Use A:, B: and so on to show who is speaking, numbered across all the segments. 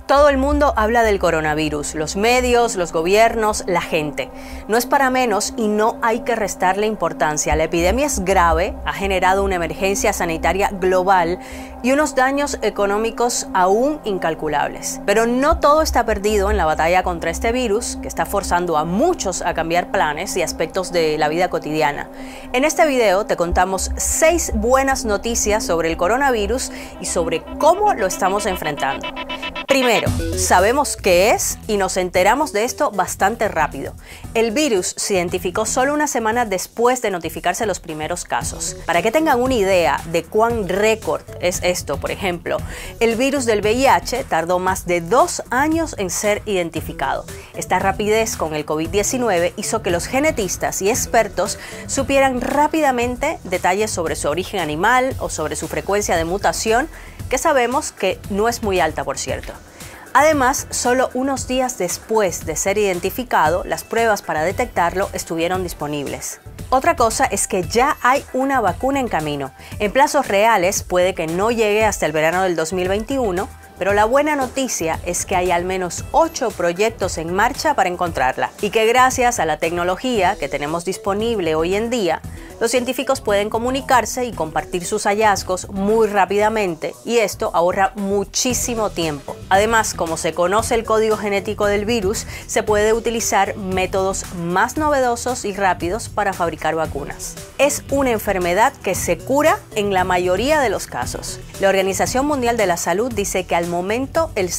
A: Todo el mundo habla del coronavirus, los medios, los gobiernos, la gente. No es para menos y no hay que restarle importancia. La epidemia es grave, ha generado una emergencia sanitaria global y unos daños económicos aún incalculables. Pero no todo está perdido en la batalla contra este virus, que está forzando a muchos a cambiar planes y aspectos de la vida cotidiana. En este video te contamos 6 buenas noticias sobre el coronavirus y sobre cómo lo estamos enfrentando. Primero, sabemos qué es y nos enteramos de esto bastante rápido. El virus se identificó solo una semana después de notificarse los primeros casos. Para que tengan una idea de cuán récord es esto, por ejemplo, el virus del VIH tardó más de 2 años en ser identificado. Esta rapidez con el COVID-19 hizo que los genetistas y expertos supieran rápidamente detalles sobre su origen animal o sobre su frecuencia de mutación, que sabemos que no es muy alta, por cierto. Además, solo unos días después de ser identificado, las pruebas para detectarlo estuvieron disponibles. Otra cosa es que ya hay una vacuna en camino. En plazos reales puede que no llegue hasta el verano del 2021, pero la buena noticia es que hay al menos 8 proyectos en marcha para encontrarla y que gracias a la tecnología que tenemos disponible hoy en día, los científicos pueden comunicarse y compartir sus hallazgos muy rápidamente y esto ahorra muchísimo tiempo. Además, como se conoce el código genético del virus, se puede utilizar métodos más novedosos y rápidos para fabricar vacunas. Es una enfermedad que se cura en la mayoría de los casos. La Organización Mundial de la Salud dice que al momento el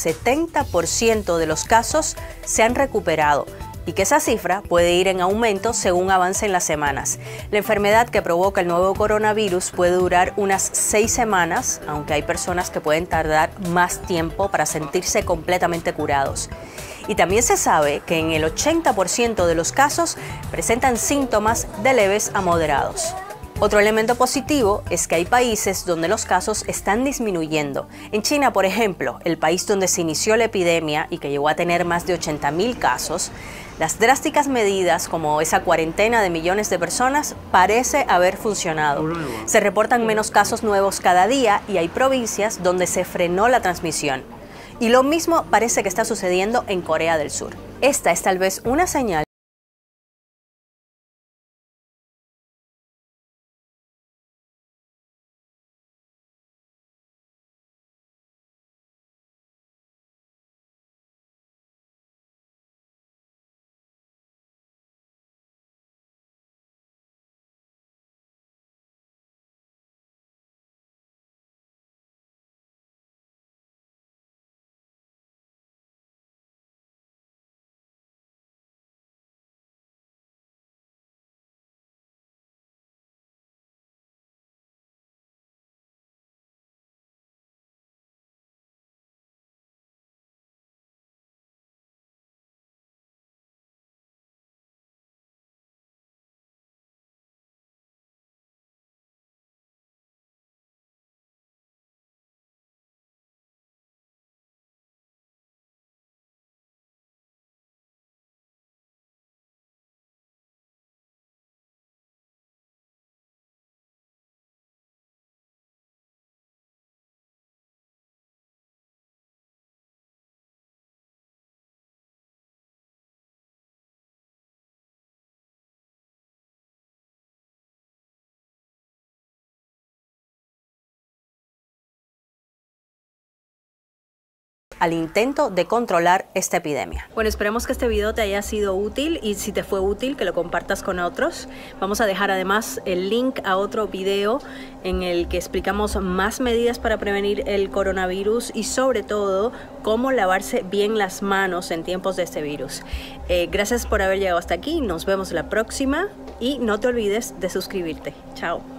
A: 70% de los casos se han recuperado y que esa cifra puede ir en aumento según avancen las semanas. La enfermedad que provoca el nuevo coronavirus puede durar unas 6 semanas, aunque hay personas que pueden tardar más tiempo para sentirse completamente curados. Y también se sabe que en el 80% de los casos presentan síntomas de leves a moderados. Otro elemento positivo es que hay países donde los casos están disminuyendo. En China, por ejemplo, el país donde se inició la epidemia y que llegó a tener más de 80.000 casos, las drásticas medidas como esa cuarentena de millones de personas parece haber funcionado. Se reportan menos casos nuevos cada día y hay provincias donde se frenó la transmisión. Y lo mismo parece que está sucediendo en Corea del Sur. Esta es tal vez una señal al intento de controlar esta epidemia. Bueno, esperemos que este video te haya sido útil y si te fue útil que lo compartas con otros. Vamos a dejar además el link a otro video en el que explicamos más medidas para prevenir el coronavirus y sobre todo cómo lavarse bien las manos en tiempos de este virus. Gracias por haber llegado hasta aquí, nos vemos la próxima y no te olvides de suscribirte. Chao.